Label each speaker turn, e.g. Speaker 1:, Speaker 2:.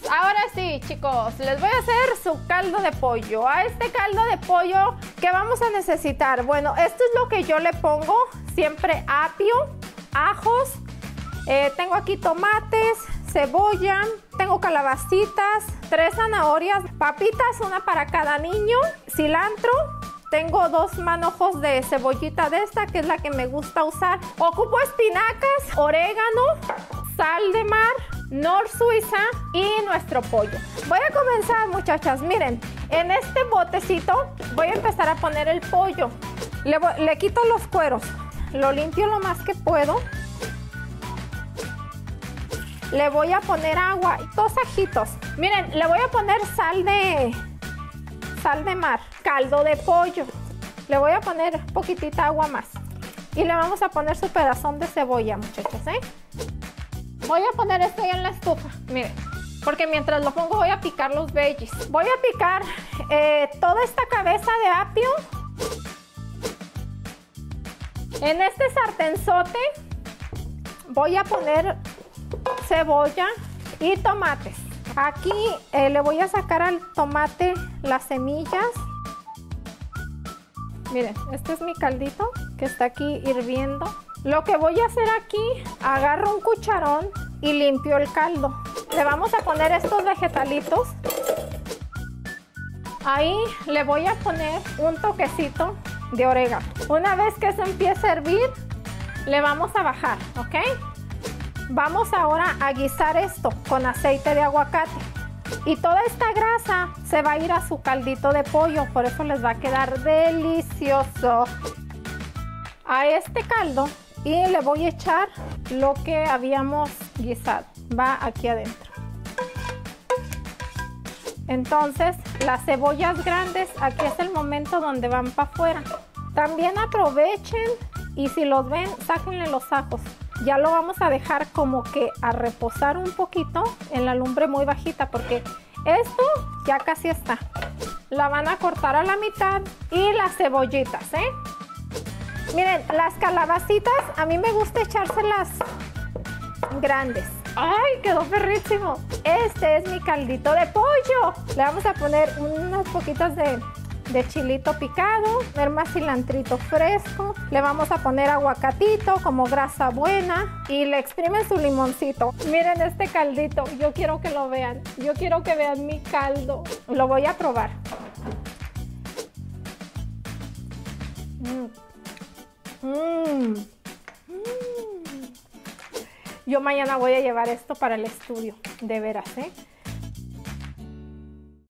Speaker 1: Ahora sí, chicos, les voy a hacer su caldo de pollo. A este caldo de pollo, ¿qué vamos a necesitar? Bueno, esto es lo que yo le pongo, siempre apio, ajos, tengo aquí tomates, cebolla, tengo calabacitas, 3 zanahorias, papitas, una para cada niño, cilantro. Tengo 2 manojos de cebollita de esta, que es la que me gusta usar. Ocupo espinacas, orégano, sal de mar, nor suiza y nuestro pollo. Voy a comenzar, muchachas. Miren, en este botecito voy a empezar a poner el pollo. Le quito los cueros, lo limpio lo más que puedo. Le voy a poner agua, 2 ajitos. Miren, le voy a poner sal de mar, caldo de pollo. Le voy a poner poquitita agua más. Y le vamos a poner su pedazón de cebolla, muchachos, Voy a poner esto ya en la estufa, miren. Porque mientras lo pongo voy a picar los veggies. Voy a picar toda esta cabeza de apio. En este sartenzote voy a poner cebolla y tomates. Aquí le voy a sacar al tomate las semillas. Miren, este es mi caldito que está aquí hirviendo. Lo que voy a hacer aquí, agarro un cucharón y limpio el caldo. Le vamos a poner estos vegetalitos. Ahí le voy a poner un toquecito de orégano. Una vez que eso empiece a hervir, le vamos a bajar, ¿ok? Vamos ahora a guisar esto con aceite de aguacate. Y toda esta grasa se va a ir a su caldito de pollo, por eso les va a quedar delicioso. A este caldo y le voy a echar lo que habíamos guisado. Va aquí adentro. Entonces, las cebollas grandes, aquí es el momento donde van para afuera. También aprovechen y si los ven, sáquenle los ajos. Ya lo vamos a dejar como que a reposar un poquito en la lumbre muy bajita porque esto ya casi está. La van a cortar a la mitad y las cebollitas, Miren, las calabacitas a mí me gusta echárselas grandes. ¡Ay, quedó perrísimo! Este es mi caldito de pollo. Le vamos a poner unas poquitas de chilito picado, más cilantrito fresco, le vamos a poner aguacatito como grasa buena y le exprimen su limoncito. Miren este caldito, yo quiero que lo vean, yo quiero que vean mi caldo. Lo voy a probar. Yo mañana voy a llevar esto para el estudio, de veras,